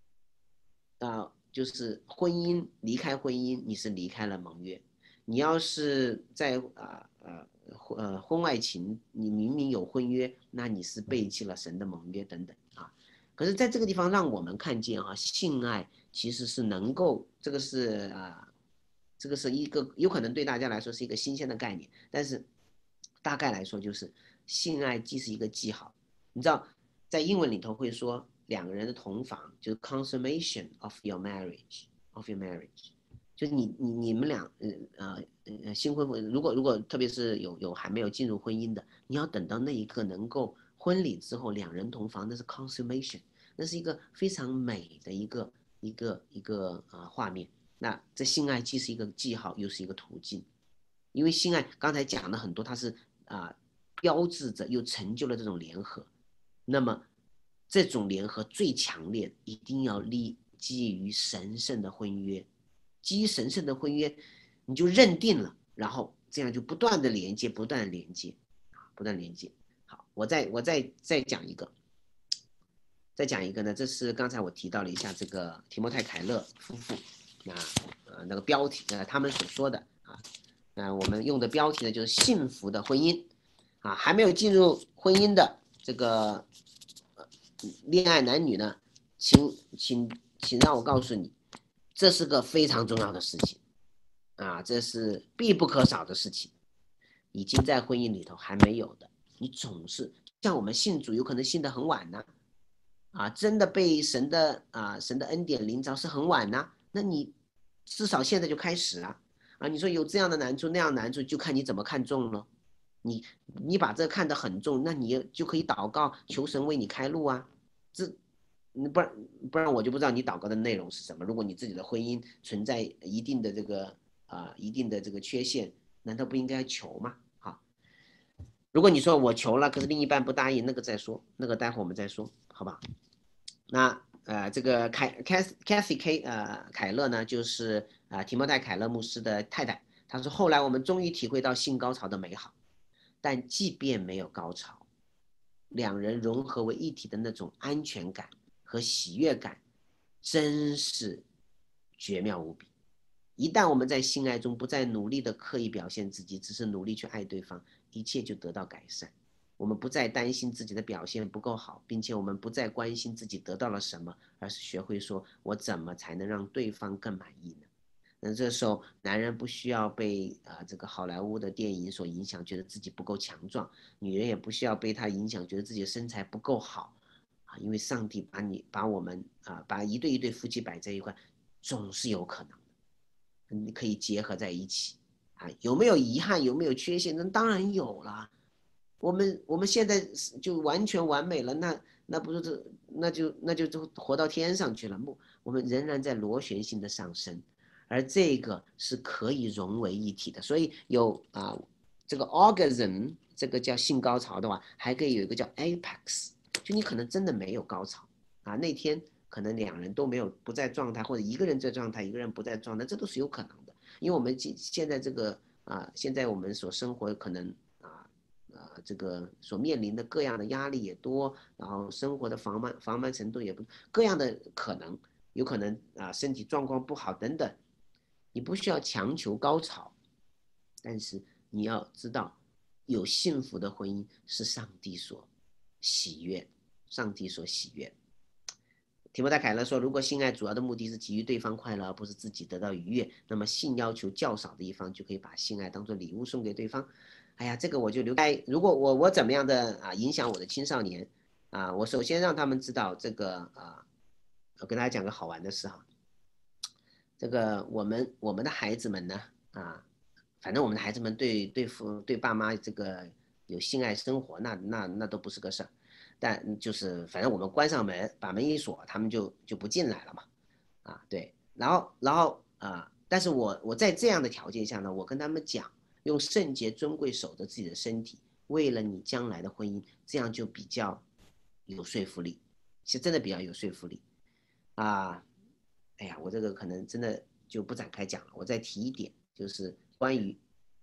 就是离开婚姻，你是离开了盟约。你要是在婚外情，你明明有婚约，那你是背弃了神的盟约等等可是在这个地方让我们看见性爱其实是能够，这个是一个有可能对大家来说是一个新鲜的概念，但是大概来说就是性爱既是一个记号。你知道在英文里头会说两个人的同房就是 consummation of your marriage， 就是你们俩新婚如果特别是有还没有进入婚姻的，你要等到那一刻能够婚礼之后两人同房，那是 consummation， 那是一个非常美的一个画面。那这性爱既是一个记号，又是一个途径，因为性爱刚才讲了很多，它是标志着又成就了这种联合。那么这种联合最强烈，一定要基于神圣的婚约，基于神圣的婚约，你就认定了，然后这样就不断的连接，不断的连接，不断连接。好，我再讲一个。再讲一个呢，这是刚才我提到了一下这个提摩太凯勒夫妇那个标题他们所说的我们用的标题呢就是幸福的婚姻还没有进入婚姻的这个恋爱男女呢，请让我告诉你，这是个非常重要的事情这是必不可少的事情。已经在婚姻里头还没有的，你总是像我们信主，有可能信得很晚呢真的被神的恩典临着是很晚呢，那你至少现在就开始你说有这样的难处那样的难处，就看你怎么看重了。 你把这看得很重，那你就可以祷告求神为你开路啊。这不然我就不知道你祷告的内容是什么。如果你自己的婚姻存在一定的这个缺陷，难道不应该求吗？好，如果你说我求了，可是另一半不答应，那个再说，那个待会我们再说，好吧？那这个Kathy凯勒呢，就是提摩太凯勒牧师的太太。她说后来我们终于体会到性高潮的美好，但即便没有高潮，两人融合为一体的那种安全感和喜悦感，真是绝妙无比。一旦我们在性爱中不再努力的刻意表现自己，只是努力去爱对方，一切就得到改善。我们不再担心自己的表现不够好，并且我们不再关心自己得到了什么，而是学会说我怎么才能让对方更满意呢？那这时候，男人不需要被这个好莱坞的电影所影响，觉得自己不够强壮；女人也不需要被他影响，觉得自己的身材不够好因为上帝把我们把一对一对夫妻摆在一块，总是有可能的，你可以结合在一起有没有遗憾，有没有缺陷？那当然有了。我们现在就完全完美了，那不是那就活到天上去了。我们仍然在螺旋性的上升，而这个是可以融为一体的。所以有这个 orgasm 这个叫性高潮的话，还可以有一个叫 apex， 就你可能真的没有高潮那天可能两人都没有不在状态，或者一个人在状态，一个人不在状态，这都是有可能的。因为我们现在这个现在我们所生活可能这个所面临的各样的压力也多，然后生活的繁忙程度也不各样的可能，有可能身体状况不好等等，你不需要强求高潮，但是你要知道，有幸福的婚姻是上帝所喜悦，上帝所喜悦。提摩太凯勒说，如果性爱主要的目的是给予对方快乐，而不是自己得到愉悦，那么性要求较少的一方就可以把性爱当作礼物送给对方。哎呀，这个我就留在，如果我怎么样的影响我的青少年我首先让他们知道这个我跟大家讲个好玩的事这个我们的孩子们呢反正我们的孩子们对爸妈这个有性爱生活，那都不是个事儿。但就是反正我们关上门，把门一锁，他们就不进来了嘛。对，然后但是我在这样的条件下呢，我跟他们讲，用圣洁尊贵守着自己的身体，为了你将来的婚姻，这样就比较有说服力，是真的比较有说服力啊。哎呀，我这个可能真的就不展开讲了，我再提一点，就是关于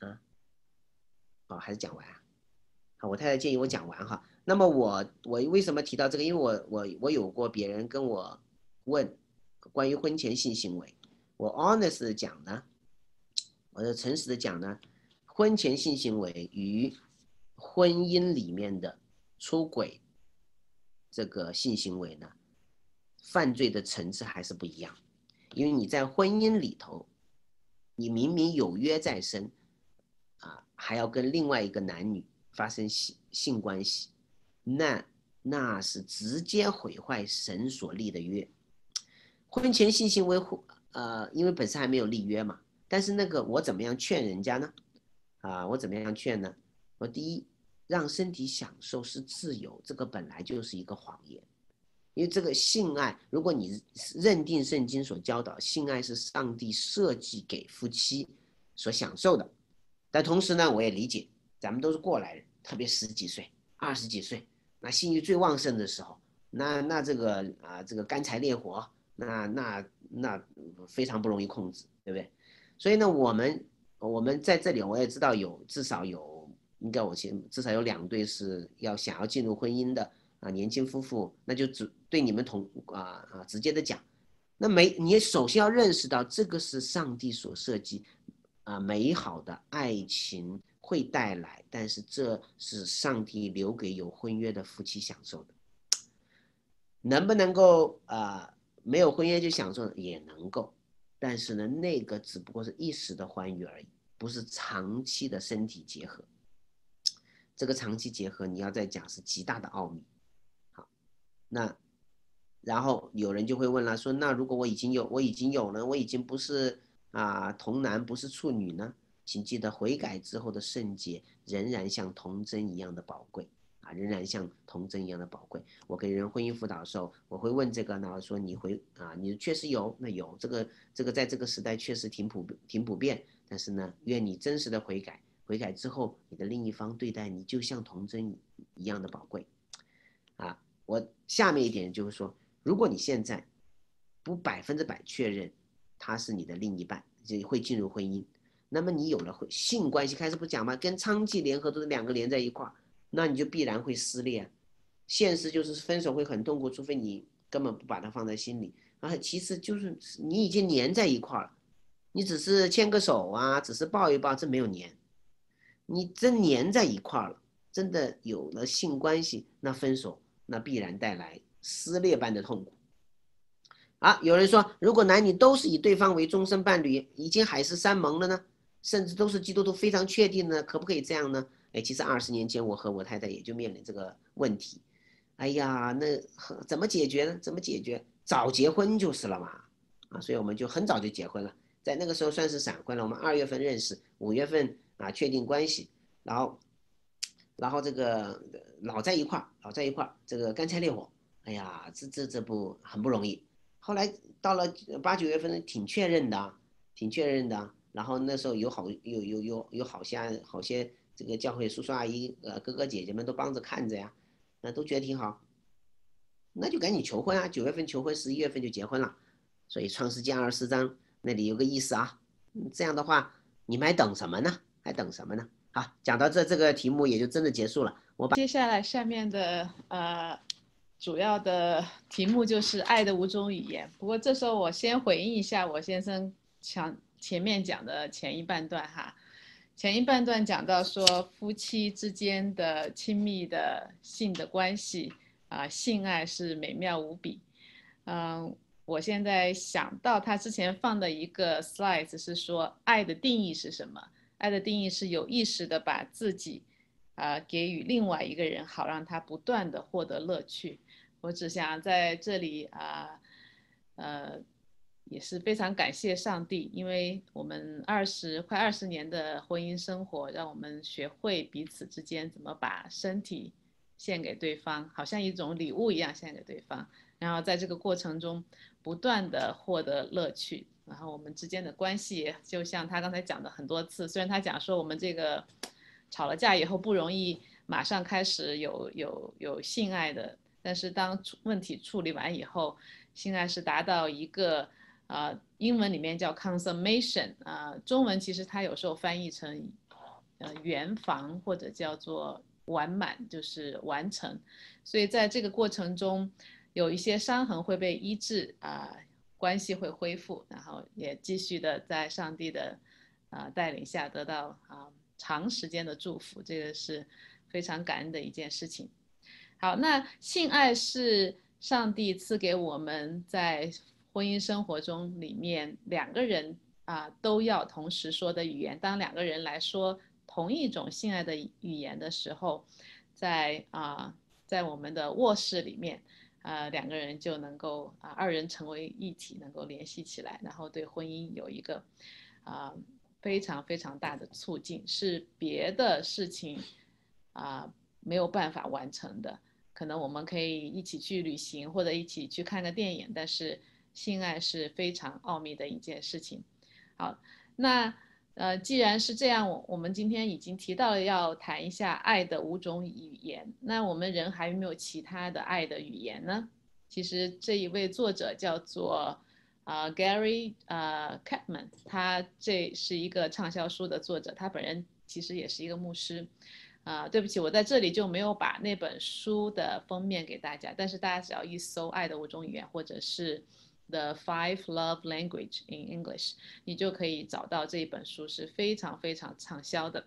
还是讲完好，我太太建议我讲完那么我为什么提到这个？因为我有过别人跟我问关于婚前性行为，我 honest 的讲呢，我的诚实的讲呢，婚前性行为与婚姻里面的出轨这个性行为呢，犯罪的层次还是不一样。因为你在婚姻里头，你明明有约在身还要跟另外一个男女发生性关系，那是直接毁坏神所立的约。婚前性行为因为本身还没有立约嘛，但是那个我怎么样劝人家呢？我怎么样劝呢？我第一，让身体享受是自由，这个本来就是一个谎言。因为这个性爱，如果你认定圣经所教导，性爱是上帝设计给夫妻所享受的，但同时呢，我也理解，咱们都是过来人，特别十几岁、20几岁，那性欲最旺盛的时候，那这个这个干柴烈火，那非常不容易控制，对不对？所以呢，我们在这里，我也知道至少有，应该至少有2对是想要进入婚姻的年轻夫妇，那就对你们直接的讲，那你首先要认识到这个是上帝所设计美好的爱情会带来，但是这是上帝留给有婚约的夫妻享受的。能不能够没有婚约就享受也能够，但是呢，那个只不过是一时的欢愉而已，不是长期的身体结合。这个长期结合你要再讲是极大的奥秘。好，那然后有人就会问了，说那如果我已经有了，我已经不是童男不是处女呢？ 请记得悔改之后的圣洁仍然像童真一样的宝贵啊，仍然像童真一样的宝贵。我给人婚姻辅导的时候，我会问这个，那我说你确实有，那有这个在这个时代确实挺普遍，但是呢，愿你真实的悔改，悔改之后，你的另一方对待你就像童真一样的宝贵啊。我下面一点就是说，如果你现在不100%确认他是你的另一半，就会进入婚姻，那么你有了性关系，开始不讲吗？跟娼妓联合都是2个连在一块儿，那你就必然会撕裂。现实就是分手会很痛苦，除非你根本不把它放在心里。其次就是你已经粘在一块儿了，你只是牵个手啊，只是抱一抱，这没有粘。你真粘在一块儿了，真的有了性关系，那分手那必然带来撕裂般的痛苦。有人说，如果男女都是以对方为终身伴侣，已经海誓山盟了呢，甚至都是基督徒非常确定呢，可不可以这样呢？其实20年前我和我太太也就面临这个问题。哎呀，那怎么解决呢？怎么解决？早结婚就是了嘛。所以我们就很早就结婚了，在那个时候算是闪婚了。我们2月份认识，5月份确定关系，然后这个老在一块儿，这个干柴烈火。哎呀，这不很不容易。后来到了8、9月份，挺确认的。然后那时候有好些这个教会叔叔阿姨哥哥姐姐们都帮着看着呀，那都觉得挺好，那就赶紧求婚啊！9月份求婚，11月份就结婚了。所以创世纪24章那里有个意思啊，这样的话你们还等什么呢？还等什么呢？好，讲到这个题目也就真的结束了。 接下来下面的主要的题目就是爱的5种语言。不过这时候我先回应一下我先生前面讲的前一半段哈。前一半段讲到说夫妻之间的亲密的性的关系性爱是美妙无比。我现在想到他之前放的一个 slide 是说爱的定义是什么？爱的定义是有意识的把自己给予另外一个人，好让他不断的获得乐趣。我只想在这里也是非常感谢上帝，因为我们快二十年的婚姻生活，让我们学会彼此之间怎么把身体献给对方，好像一种礼物一样献给对方。然后在这个过程中不断的获得乐趣，然后我们之间的关系就像他刚才讲的很多次，虽然他讲说我们这个吵了架以后不容易马上开始有性爱的，但是当问题处理完以后，性爱是达到一个英文里面叫 consummation 中文其实它有时候翻译成圆房或者叫做完满，就是完成。所以在这个过程中，有一些伤痕会被医治关系会恢复，然后也继续的在上帝的带领下得到长时间的祝福，这个是非常感恩的一件事情。好，那性爱是上帝赐给我们在婚姻生活中里面2个人都要同时说的语言。当2个人来说同一种性爱的语言的时候，在我们的卧室里面2个人就能够2人成为一体，能够联系起来，然后对婚姻有一个非常非常大的促进，是别的事情没有办法完成的。可能我们可以一起去旅行或者一起去看个电影，但是性爱是非常奥秘的一件事情。好，那既然是这样，我们今天已经提到了要谈一下爱的5种语言，那我们人还有没有其他的爱的语言呢？其实这一位作者叫做Gary Chapman， 他这是一个畅销书的作者，他本人其实也是一个牧师。对不起，我在这里就没有把那本书的封面给大家，但是大家只要一搜《爱的5种语言》或者是 The Five Love Language in English， 你就可以找到这一本书，是非常非常畅销的。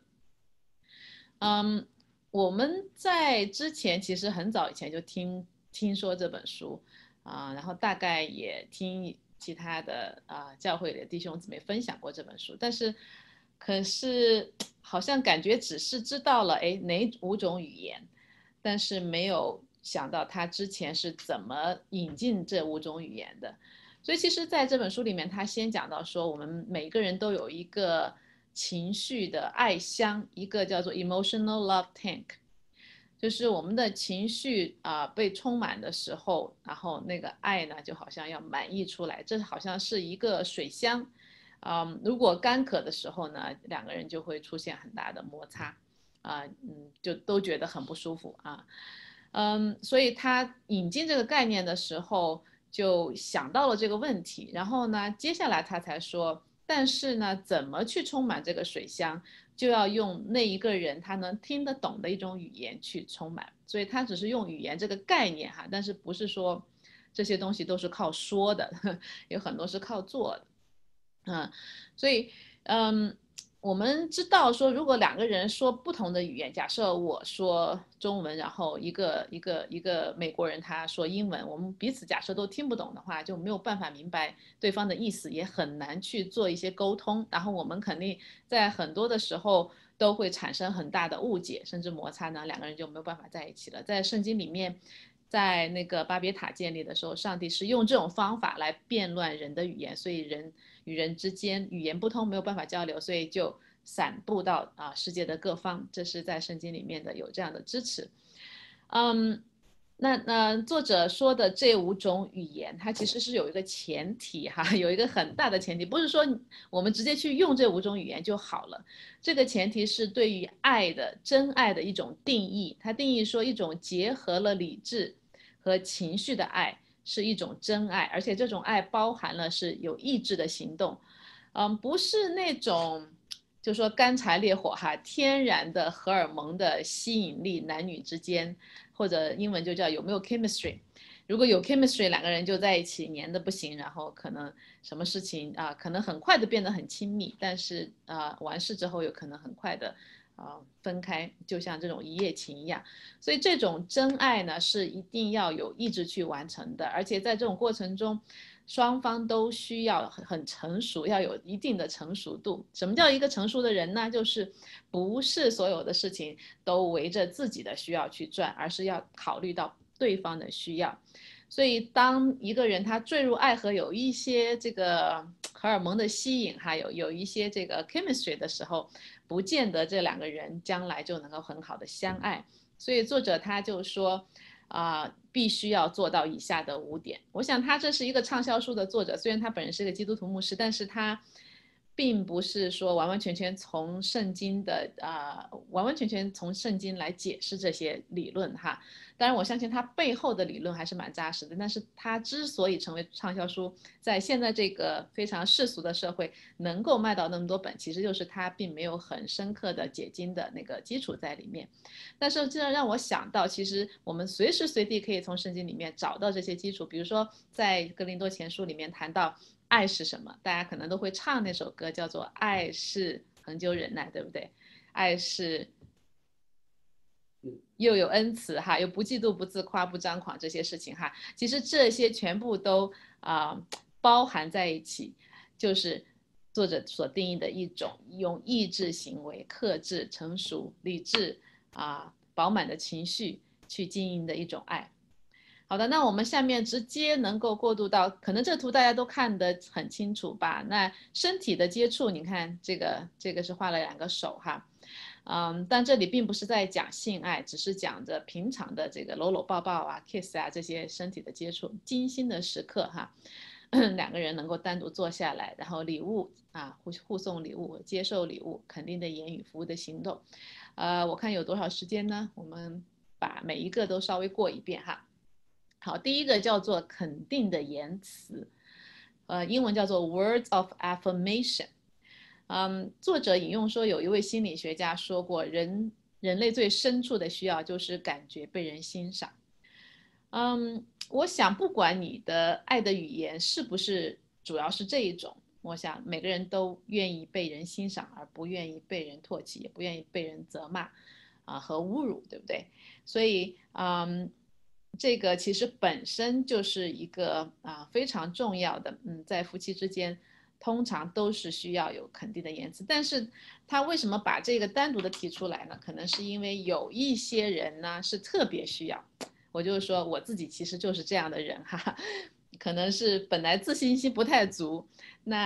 我们在之前其实很早以前就听说这本书然后大概也听其他的教会的弟兄姊妹分享过这本书，但是可是好像感觉只是知道了哪5种语言，但是没有想到他之前是怎么引进这5种语言的。所以其实在这本书里面，他先讲到说我们每个人都有一个情绪的爱箱，一个叫做 emotional love tank。就是我们的情绪被充满的时候，然后那个爱呢就好像要满溢出来，这好像是一个水箱。如果干渴的时候呢，两个人就会出现很大的摩擦，就都觉得很不舒服啊。所以他引进这个概念的时候，就想到了这个问题，然后呢，接下来他才说，但是呢，怎么去充满这个水箱？就要用那一个人他能听得懂的一种语言去充满，所以他只是用语言这个概念哈，但是不是说这些东西都是靠说的，有很多是靠做的，所以我们知道说，如果两个人说不同的语言，假设我说中文，然后一个美国人他说英文，我们彼此假设都听不懂的话，就没有办法明白对方的意思，也很难去做一些沟通。然后我们肯定在很多的时候都会产生很大的误解，甚至摩擦呢，两个人就没有办法在一起了。在圣经里面，在那个巴别塔建立的时候，上帝是用这种方法来变乱人的语言，所以人与人之间语言不通，没有办法交流，所以就散布到世界的各方。这是在圣经里面的有这样的支持。那作者说的这5种语言，它其实是有一个前提哈，有一个很大的前提，不是说我们直接去用这5种语言就好了。这个前提是对于爱的真爱的一种定义，它定义说一种结合了理智和情绪的爱是一种真爱，而且这种爱包含了是有意志的行动，不是那种就说干柴烈火哈，天然的荷尔蒙的吸引力，男女之间。或者英文就叫有没有 chemistry。如果有 chemistry，两个人就在一起黏的不行，然后可能什么事情可能很快的变得很亲密，但是完事之后有可能很快的分开，就像这种一夜情一样。所以这种真爱呢是一定要有意志去完成的，而且在这种过程中，双方都需要很成熟，要有一定的成熟度。什么叫一个成熟的人呢？就是不是所有的事情都围着自己的需要去转，而是要考虑到对方的需要。所以当一个人他坠入爱河，有一些这个荷尔蒙的吸引，还有一些这个 chemistry 的时候，不见得这两个人将来就能够很好的相爱。所以作者他就说，必须要做到以下的5点。我想他这是一个畅销书的作者，虽然他本人是个基督徒牧师，但是他并不是说完完全全从圣经的完完全全从圣经来解释这些理论哈。当然，我相信他背后的理论还是蛮扎实的。但是他之所以成为畅销书，在现在这个非常世俗的社会能够卖到那么多本，其实就是他并没有很深刻的解经的那个基础在里面。但是这让我想到，其实我们随时随地可以从圣经里面找到这些基础。比如说，在哥林多前书里面谈到爱是什么，大家可能都会唱那首歌，叫做《爱是恒久忍耐》，对不对？爱是又有恩慈哈，又不嫉妒、不自夸、不张狂这些事情哈，其实这些全部都包含在一起，就是作者所定义的一种用意志行为、克制、成熟、理智饱满的情绪去经营的一种爱。好的，那我们下面直接能够过渡到，可能这图大家都看得很清楚吧？那身体的接触，你看这个是画了2个手哈。但这里并不是在讲性爱，只是讲着平常的这个搂搂抱抱kiss 这些身体的接触，精心的时刻哈，两个人能够单独坐下来，然后礼物互送礼物，接受礼物，肯定的言语，服务的行动。我看有多少时间呢？我们把每一个都稍微过一遍哈。好，第一个叫做肯定的言辞，英文叫做 words of affirmation。作者引用说，有一位心理学家说过，人类最深处的需要就是感觉被人欣赏。我想不管你的爱的语言是不是主要是这一种，我想每个人都愿意被人欣赏，而不愿意被人唾弃，也不愿意被人责骂和侮辱，对不对？所以这个其实本身就是一个非常重要的，在夫妻之间通常都是需要有肯定的言辞。但是他为什么把这个单独的提出来呢？可能是因为有一些人呢是特别需要，我就是说我自己其实就是这样的人哈，可能是本来自信心不太足，那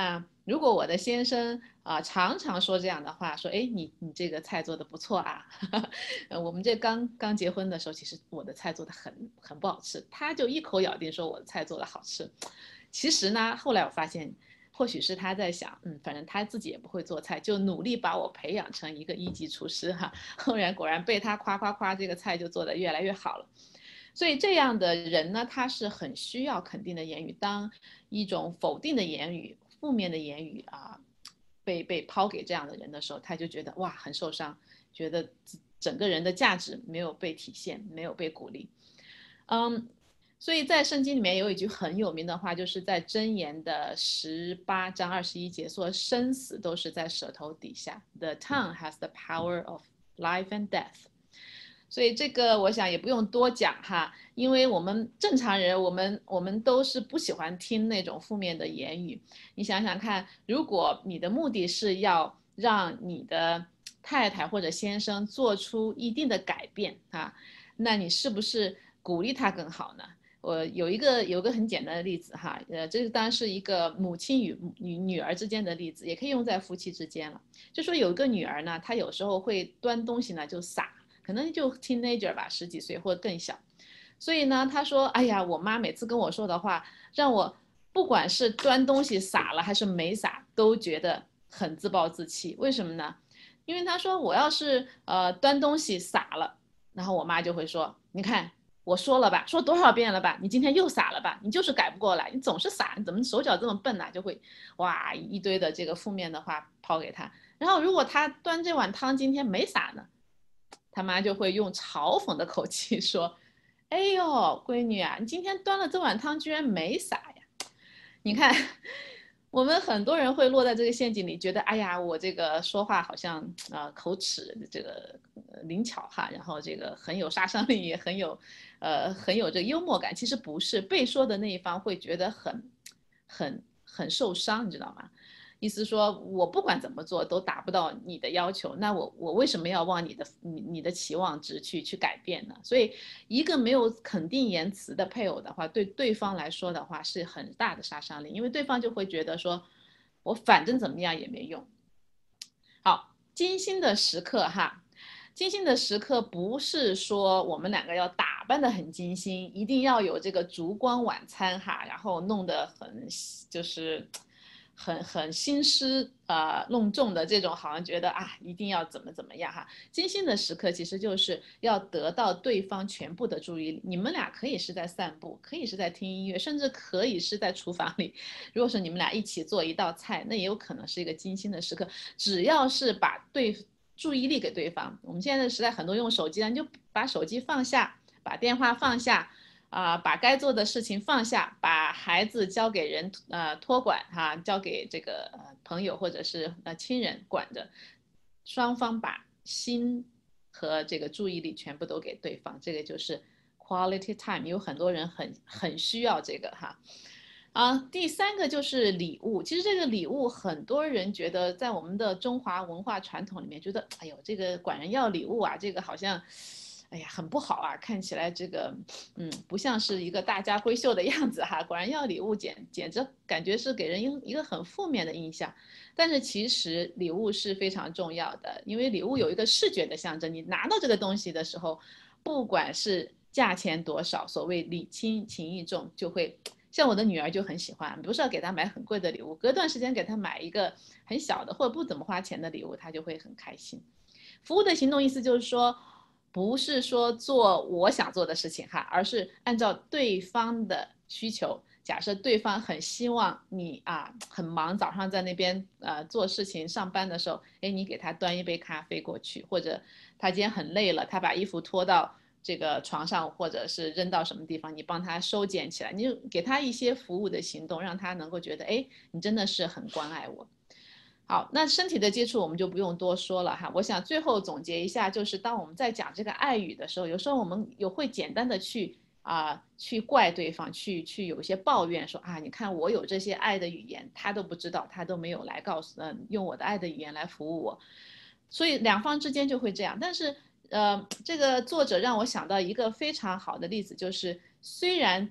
如果我的先生常常说这样的话，说，哎，你这个菜做的不错啊，我们这刚结婚的时候，其实我的菜做的很不好吃，他就一口咬定说我的菜做的好吃。其实呢，后来我发现，或许是他在想，反正他自己也不会做菜，就努力把我培养成一个一级厨师哈。后来果然被他夸夸夸，这个菜就做得越来越好了。所以这样的人呢，他是很需要肯定的言语。当一种否定的言语、负面的言语被抛给这样的人的时候，他就觉得哇很受伤，觉得整个人的价值没有被体现，没有被鼓励。所以在圣经里面有一句很有名的话，就是在箴言的18章21节说，生死都是在舌头底下。The tongue has the power of life and death。所以这个我想也不用多讲哈，因为我们正常人，我们都是不喜欢听那种负面的言语。你想想看，如果你的目的是要让你的太太或者先生做出一定的改变那你是不是鼓励他更好呢？我有一个很简单的例子哈，这个当然是一个母亲与女儿之间的例子，也可以用在夫妻之间了。就说有一个女儿呢，她有时候会端东西呢就洒。可能就 teenager 吧，十几岁或更小，所以呢，他说：“哎呀，我妈每次跟我说的话，让我不管是端东西洒了还是没洒，都觉得很自暴自弃。为什么呢？因为他说我要是端东西洒了，然后我妈就会说：你看我说了吧，说多少遍了吧，你今天又洒了吧，你就是改不过来，你总是洒，你怎么手脚这么笨呢？就会哇一堆的这个负面的话抛给他。然后如果他端这碗汤今天没洒呢？”他妈就会用嘲讽的口气说：“哎呦，闺女啊，你今天端了这碗汤居然没洒呀！你看，我们很多人会落在这个陷阱里，觉得哎呀，我这个说话好像口齿这个灵巧哈，然后这个很有杀伤力，也很有这个幽默感。其实不是，被说的那一方会觉得很受伤，你知道吗？”意思说，我不管怎么做都达不到你的要求，那我为什么要往你的期望值去改变呢？所以，一个没有肯定言辞的配偶的话，对对方来说的话是很大的杀伤力，因为对方就会觉得说，我反正怎么样也没用。好，精心的时刻哈，精心的时刻不是说我们两个要打扮得很精心，一定要有这个烛光晚餐哈，然后弄得很就是很心思弄重的这种，好像觉得一定要怎么样哈。精心的时刻其实就是要得到对方全部的注意力。你们俩可以是在散步，可以是在听音乐，甚至可以是在厨房里。如果是你们俩一起做一道菜，那也有可能是一个精心的时刻。只要是把注意力给对方，我们现在的时代很多用手机，你就把手机放下，把电话放下。把该做的事情放下，把孩子交给人托管交给这个朋友或者是亲人管着，双方把心和这个注意力全部都给对方，这个就是 quality time。有很多人很需要这个哈。第三个就是礼物。其实这个礼物，很多人觉得在我们的中华文化传统里面，觉得哎呦，这个管人要礼物啊，这个好像，哎呀，很不好啊，看起来这个，不像是一个大家闺秀的样子哈。管人要礼物简直感觉是给人一个很负面的印象。但是其实礼物是非常重要的，因为礼物有一个视觉的象征，你拿到这个东西的时候，不管是价钱多少，所谓礼轻情意重，就会。像我的女儿就很喜欢，不是要给她买很贵的礼物，隔段时间给她买一个很小的或者不怎么花钱的礼物，她就会很开心。服务的行动意思就是说，不是说做我想做的事情哈，而是按照对方的需求。假设对方很希望你很忙，早上在那边做事情上班的时候，哎，你给他端一杯咖啡过去，或者他今天很累了，他把衣服拖到这个床上，或者是扔到什么地方，你帮他收捡起来，你就给他一些服务的行动，让他能够觉得，哎，你真的是很关爱我。好，那身体的接触我们就不用多说了哈。我想最后总结一下，就是当我们在讲这个爱语的时候，有时候我们会简单的去怪对方，去有一些抱怨说你看我有这些爱的语言，他都不知道，他都没有来告诉，用我的爱的语言来服务我，所以两方之间就会这样。但是这个作者让我想到一个非常好的例子，就是虽然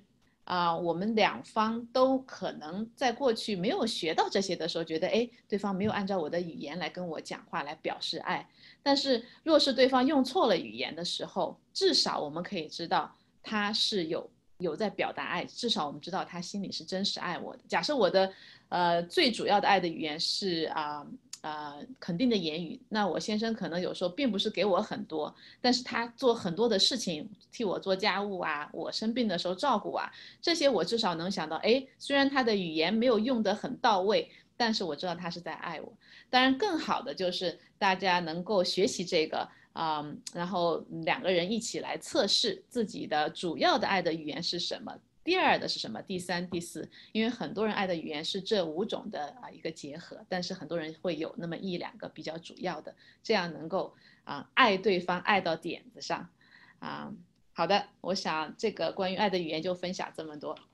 我们两方都可能在过去没有学到这些的时候，觉得哎，对方没有按照我的语言来跟我讲话，来表示爱。但是若是对方用错了语言的时候，至少我们可以知道他是有在表达爱，至少我们知道他心里是真实爱我的。假设我的最主要的爱的语言是肯定的言语，那我先生可能有时候并不是给我很多，但是他做很多的事情，替我做家务啊，我生病的时候照顾啊，这些我至少能想到，哎，虽然他的语言没有用得很到位，但是我知道他是在爱我。当然，更好的就是大家能够学习这个然后两个人一起来测试自己的主要的爱的语言是什么，第二的是什么，第三、第四，因为很多人爱的语言是这5种的一个结合，但是很多人会有那么1、2个比较主要的，这样能够爱对方爱到点子上好的，我想这个关于爱的语言就分享这么多。